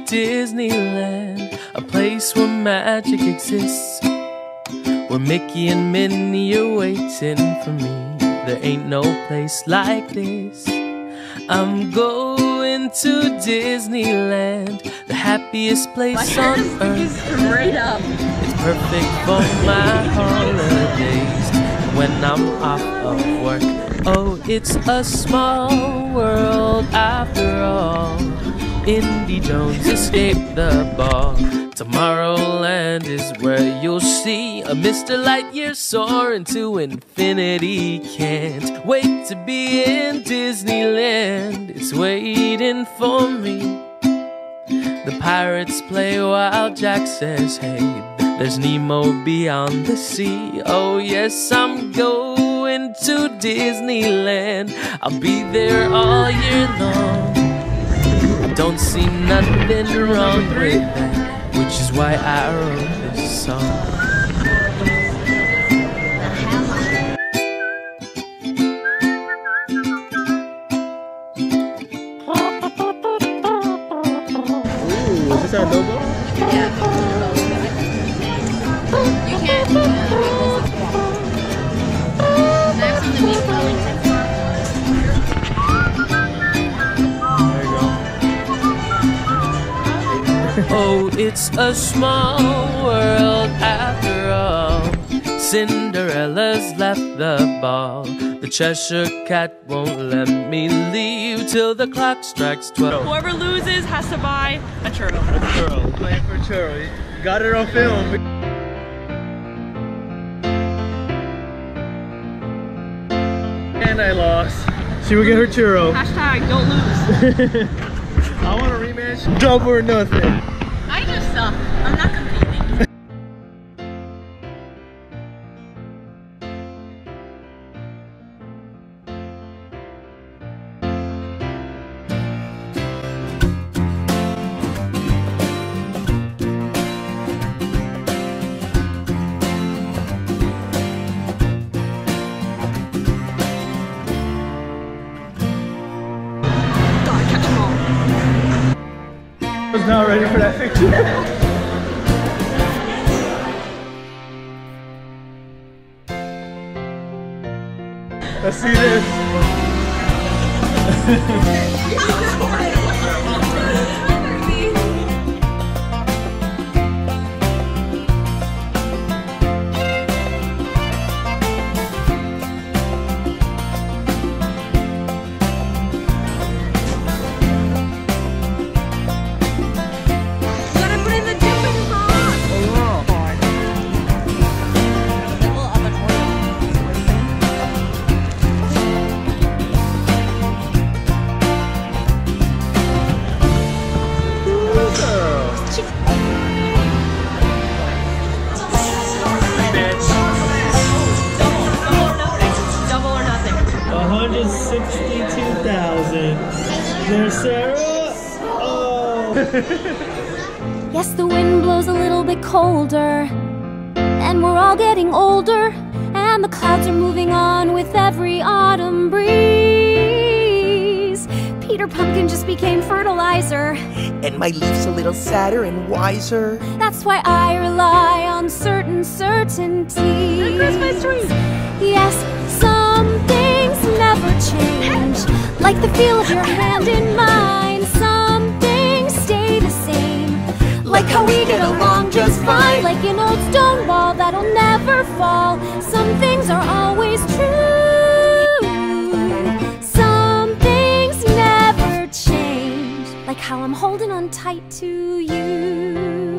Disneyland, a place where magic exists, where Mickey and Minnie are waiting for me. There ain't no place like this. I'm going to Disneyland, the happiest place on earth. Straight up. It's perfect for my holidays when I'm off of work. Oh, it's a small world after all. Indy Jones escaped the ball. Tomorrowland is where you'll see a Mr. Lightyear soar into infinity. Can't wait to be in Disneyland. It's waiting for me. The pirates play while Jack says, hey, there's Nemo beyond the sea. Oh yes, I'm going to Disneyland. I'll be there all year long. I don't see nothing wrong with that, which is why I wrote this song. Ooh, is this our logo? Yeah. You can't read this. Next on the meat Wellington. Oh, it's a small world after all. Cinderella's left the ball. The Cheshire Cat won't let me leave till the clock strikes 12. Whoever loses has to buy a churro. A churro, playing for churro. You got it on film. And I lost. She will get her churro. Hashtag don't lose. I want a rematch. Double or nothing. I just suck. I'm not competing. I was not ready for that picture. Let's see this. Double or nothing. 162,000. There's Sarah. Oh. Yes, the wind blows a little bit colder, and we're all getting older, and the clouds are moving on with every autumn breeze. Peter Pumpkin just became fertilizer, and my leaf's a little sadder and wiser. that's why I rely on certain certainties. Christmas trees. Yes, some things never change, like the feel of your hand in mine. Some things stay the same, like how we get along just fine, like an old stone wall that'll never fall. Some things are always true. Some things never change, like how I'm holding on tight to you.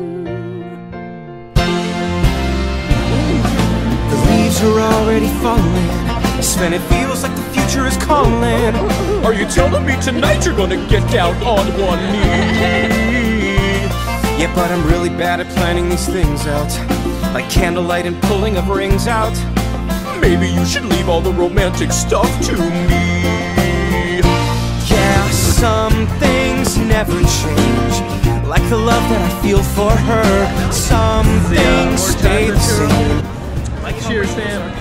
The leaves are already falling. Sven, it feels like the future is calling. Are you telling me tonight you're gonna get down on one knee? Yeah, but I'm really bad at planning these things out, like candlelight and pulling of rings out. Maybe you should leave all the romantic stuff to me. Yeah, some things never change, like the love that I feel for her. Some things stay the same. Cheers, Sam.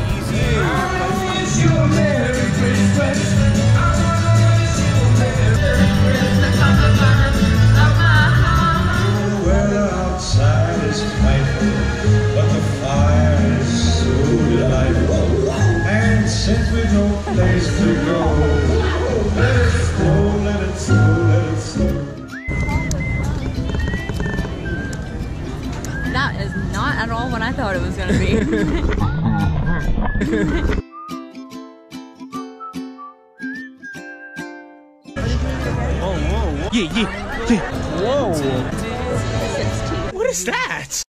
That is not at all what I thought it was going to be. Yeah. Whoa. What is that?